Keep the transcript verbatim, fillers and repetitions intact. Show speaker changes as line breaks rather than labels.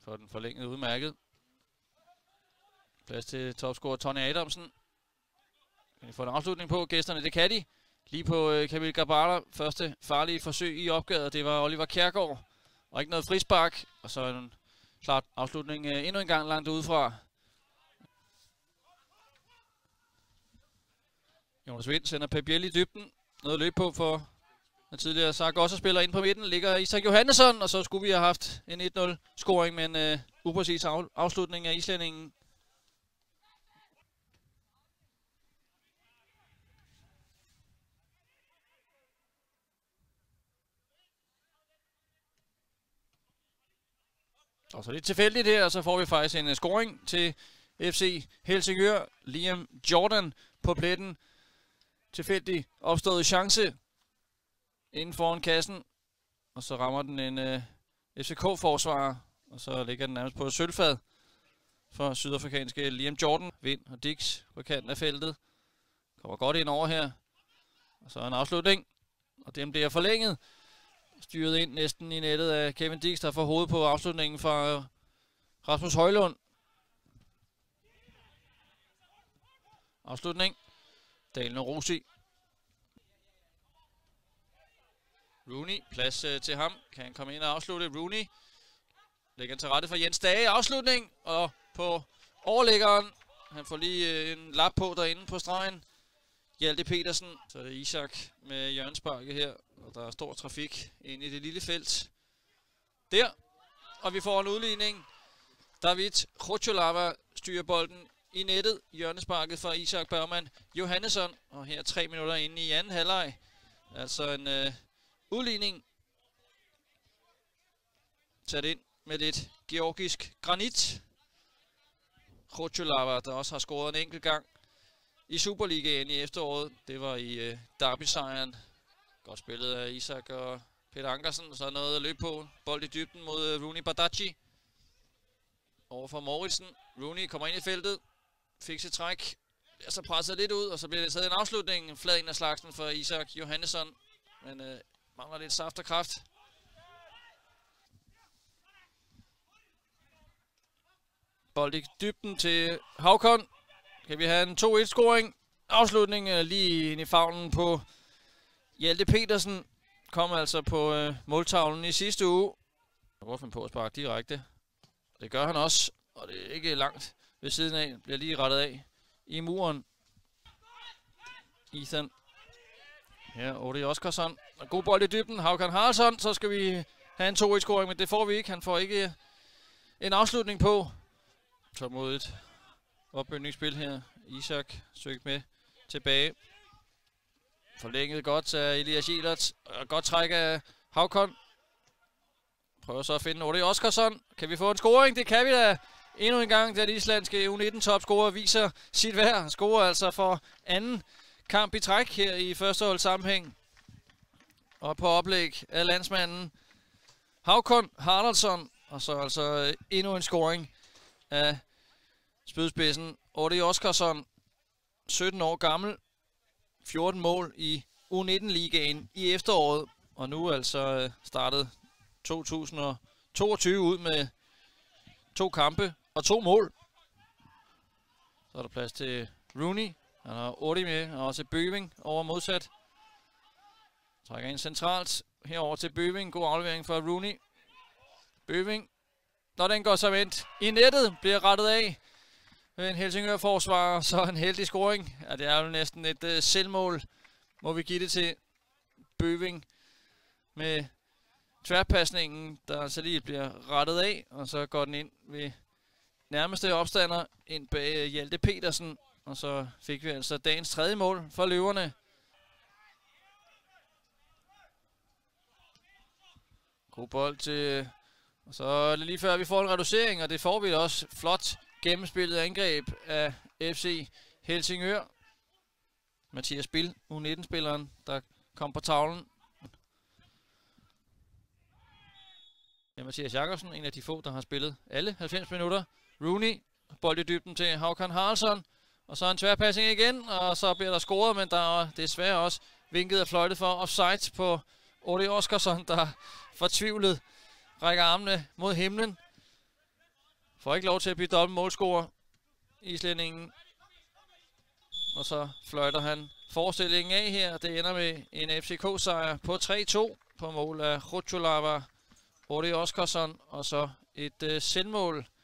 får den forlænget udmærket. Plads til topscorer Tony Adamsen. Kan de få en afslutning på gæsterne? Det kan de. Lige på øh, Kamil Gabala. Første farlige forsøg i opgøret. Det var Oliver Kjærgaard. Og ikke noget frispark. Og så en klart afslutning øh, endnu en gang langt udefra. Jonas Vind sender Pep Biel i dybden. Noget at løbe på for den tidligere Zaragoza spiller ind på midten. Ligger Isak Johannesson, og så skulle vi have haft en et nul scoring, men øh, upræcis af, afslutning af islændingen. Og så lidt tilfældigt her, og så får vi faktisk en uh, scoring til F C Helsingør. Liam Jordan på pletten. Tilfældig opstået chance inden foran kassen. Og så rammer den en uh, F C K-forsvarer. Og så ligger den nærmest på sølvfad for sydafrikanske Liam Jordan. Vind og Dix på kanten af feltet. Kommer godt ind over her. Og så en afslutning. Og den bliver forlænget. Styret ind næsten i nettet af Kevin Dix, der får hovedet på afslutningen fra Rasmus Højlund. Afslutning. Dalen og Rosi. Rooney, plads øh, til ham. Kan han komme ind og afslutte? Rooney lægger til rette for Jens Dage. Afslutning. Og på overlæggeren. Han får lige øh, en lap på derinde på stregen. Hjalte Petersen. Så er det Isak med hjørnesparket her. Og der er stor trafik ind i det lille felt. Der. Og vi får en udligning. David Khocholava styrer bolden i nettet. Hjørnesparket fra Isak Bergman Johannesson. Og her tre minutter inde i anden halvleg. Altså en øh, udligning. Sat ind med lidt georgisk granit. Khocholava, der også har scoret en enkelt gang i Superligaen i efteråret. Det var i øh, Derby-sejren. Godt spillet af Isak og Peter Ankersen. Så noget at løbe på. Bold i dybden mod uh, Rooney Badaji. Over for Mouritsen. Rooney kommer ind i feltet. Fik sit træk. Og så presser lidt ud, og så bliver det taget en afslutning. En flad ind af slagsen for Isak Johannesson. Men uh, mangler lidt saft og kraft. Bold i dybden til Havkon. Kan vi have en to et scoring. Afslutning uh, lige ind i favnen på Hjalte Petersen. Kom altså på øh, måltavlen i sidste uge. Prøver finde på at sparke direkte. Det gør han også. Og det er ikke langt ved siden af. Bliver lige rettet af i muren. Ethan. Her Odi Oskarsson. God bold i dybden. Håkan Haraldsson. Så skal vi have en to et scoring, men det får vi ikke. Han får ikke en afslutning på. Tålmodigt opbygningsspil her. Isak søgt med tilbage. Forlænget godt af Elias Jelert. Godt træk af Havkon. Prøver så at finde Odi Oskarsson. Kan vi få en scoring? Det kan vi da. Endnu en gang, den islandske U nitten topscorer viser sit værd. Scorer altså for anden kamp i træk her i første hold sammenhæng. Og på oplæg af landsmanden Håkan Haraldsson. Og så altså endnu en scoring af spydspidsen Odi Oskarsson. sytten år gammel. fjorten mål i U nitten ligaen i efteråret. Og nu altså startet to tusind toogtyve ud med to kampe og to mål. Så er der plads til Rooney. Han har Odi med, og også Bøving over modsat. Trækker ind centralt. Herover til Bøving. God aflevering fra Rooney. Bøving. Når den går så vendt i nettet, bliver rettet af med en Helsingør-forsvarer. Så en heldig scoring. Ja, det er jo næsten et uh, selvmål, må vi give det til Bøving. Med tværpasningen, der så lige bliver rettet af. Og så går den ind ved nærmeste opstander ind bag uh, Hjalte Petersen. Og så fik vi altså dagens tredje mål for løverne. God bold til... Og så er det lige før vi får en reducering, og det får vi også. Flot gennemspillet angreb af F C Helsingør. Mathias Bill, U nitten-spilleren, der kom på tavlen. Ja, Mathias Jakobsen, en af de få, der har spillet alle halvfems minutter. Rooney, bold i dybden til Håkan Haraldsson. Og så en tværpassing igen, og så bliver der scoret, men der er desværre også vinket og fløjtet for offside på Odi Oskarsson, der fortvivlet rækker armene mod himlen. får ikke lov til at blive dobbelt målscorer, islændingen. Og så fløjter han forestillingen af her. Det ender med en F C K-sejr på tre to på mål af Rucholava, Ori Oskarsson, og så et øh, selvmål